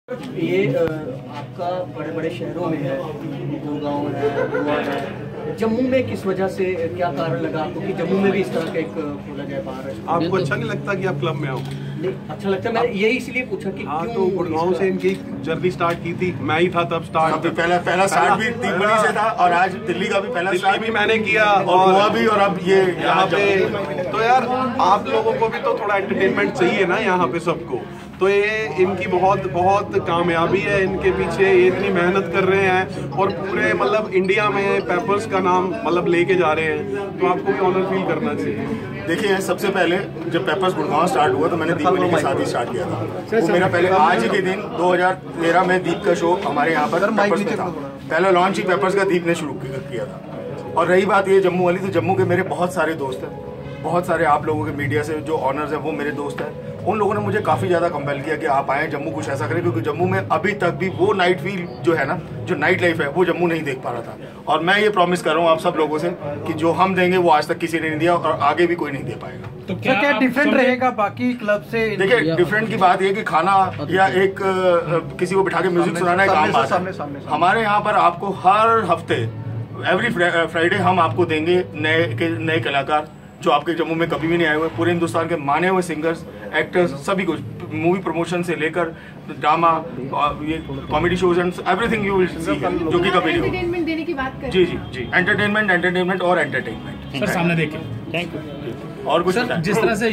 ये आपका बड़े बड़े शहरों में है, गुड़गांव है, गोवा है, जम्मू में किस वजह से क्या कारण लगा आपको कि जम्मू में भी इस तरह का एक खोला जाए बार? आपको अच्छा नहीं लगता कि आप क्लब में आओ? नहीं, अच्छा लगता है। मैं यही इसलिए पूछा कि हाँ, तो गुड़गांव से इनकी जर्नी स्टार्ट की थी, मैं ही था तब स्टार्ट। पहला स्टार्ट भी तीनबड़ी से था और आज दिल्ली का भी पहला स्टार्ट भी मैंने किया और गोवा भी, और अब ये यहाँ पे। तो यार आप लोगों को भी तो थोड़ा एंटरटेनमेंट चाहिए ना यहाँ पे सबको। तो ये इनकी बहुत कामयाबी है इनके पीछे, ये इतनी मेहनत कर रहे हैं और पूरे मतलब इंडिया में पेपर्स का नाम मतलब लेके जा रहे हैं, तो आपको भी ऑनर फील करना चाहिए। देखिए, सबसे पहले जब पेपर्स गुड़गांव स्टार्ट हुआ तो मैंने दीपमणि के साथ ही स्टार्ट किया था। वो मेरा पहले आज ही के दिन 2013 में दीप का शो हमारे यहाँ पर पेपर्स में था। पहला लॉन्च ही पेपर्स का दीप ने शुरू किया था। और रही बात ये जम्मू वाली, तो जम्मू के मेरे बहुत सारे दोस्त हैं, बहुत सारे आप लोगों के मीडिया से जो ऑनर्स हैं वो मेरे दोस्त हैं। उन लोगों ने मुझे काफ़ी ज़्यादा कंपेल किया कि आप आएँ जम्मू, कुछ ऐसा करें, क्योंकि जम्मू में अभी तक भी वो नाइट फील जो है ना, जो नाइट लाइफ है, वो जम्मू नहीं देख पा रहा था। और मैं ये प्रॉमिस कर रहा हूँ आप सब लोगों से कि जो हम देंगे वो आज तक किसी ने नहीं दिया और आगे भी कोई नहीं दे पाएगा। तो क्या डिफरेंट रहेगा बाकी क्लब से? देखिए, डिफरेंट की बात ये कि खाना या एक किसी को बिठा के म्यूजिक सुनाना एक आम बात है। हमारे यहाँ पर आपको हर हफ्ते एवरी फ्राइडे हम आपको देंगे नए कलाकार जो आपके जम्मू में कभी भी नहीं आए हुए। पूरे हिंदुस्तान के माने हुए सिंगर्स, एक्टर्स, सभी कुछ, मूवी प्रमोशन से लेकर ड्रामा, ये comedy shows and everything you will see, जो कि कभी नहीं। एंटरटेनमेंट देने की बात कर। जी, एंटरटेनमेंट और एंटरटेनमेंट। सर सामने देखिए, थैंक यू। और कुछ सर, जिस तरह से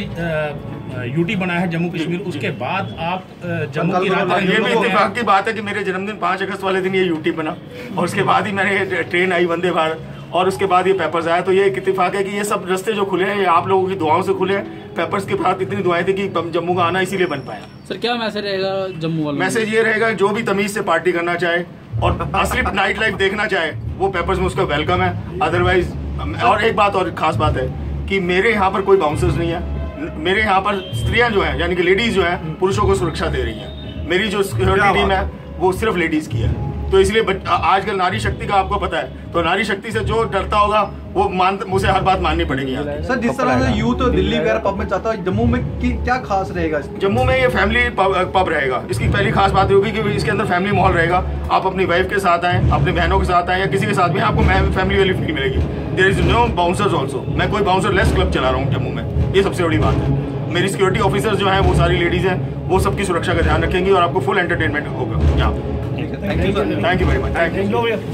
यूटी बना है जम्मू कश्मीर, उसके बाद आप जम्मू की रात, ये भी इत्तेफाक की बात है कि मेरे जन्मदिन 5 अगस्त वाले दिन ये यूटी बना और उसके बाद ही मैंने ट्रेन आई वंदे भारत और उसके बाद ये पेपर्स आया। तो ये एक इत्तेफाक है कि ये सब रास्ते जो खुले हैं ये आप लोगों की दुआओं से खुले हैं। पेपर्स के साथ इतनी दुआएं थी कि जम्मू का आना इसीलिए बन पाया। सर क्या मैसेज रहेगा जम्मू वालों? मैसेज ये रहेगा, जो भी तमीज से पार्टी करना चाहे और असली नाइट लाइफ देखना चाहे वो पेपर्स में उसका वेलकम है। अदरवाइज, और एक बात और खास बात है कि मेरे यहाँ पर कोई बाउंसर्स नहीं है। मेरे यहाँ पर स्त्रियां जो है, यानी कि लेडीज जो है, पुरुषों को सुरक्षा दे रही है। मेरी जो सिक्योरिटी टीम है वो सिर्फ लेडीज की है। तो इसलिए आजकल नारी शक्ति का आपको पता है, तो नारी शक्ति से जो डरता होगा वो मुझे हर बात माननी पड़ेगी। सर, जिस तरह से यूथ दिल्ली वगैरह पब में जाता है, जम्मू में क्या खास रहेगा? जम्मू में ये फैमिली पब रहेगा। इसकी पहली खास बात होगी कि इसके अंदर फैमिली माहौल रहेगा। आप अपनी वाइफ के साथ आए, अपने बहनों के साथ आए या किसी के साथ भी, आपको फैमिली वाली फील मिलेगी। There is no bouncers also. मैं कोई बाउंसर लेस क्लब चला रहा हूँ जम्मू में, ये सबसे बड़ी बात है। मेरी सिक्योरिटी ऑफिसर्स जो हैं वो सारी लेडीज हैं, वो सबकी सुरक्षा का ध्यान रखेंगी और आपको फुल एंटरटेनमेंट होगा यहाँ। Thank you very much.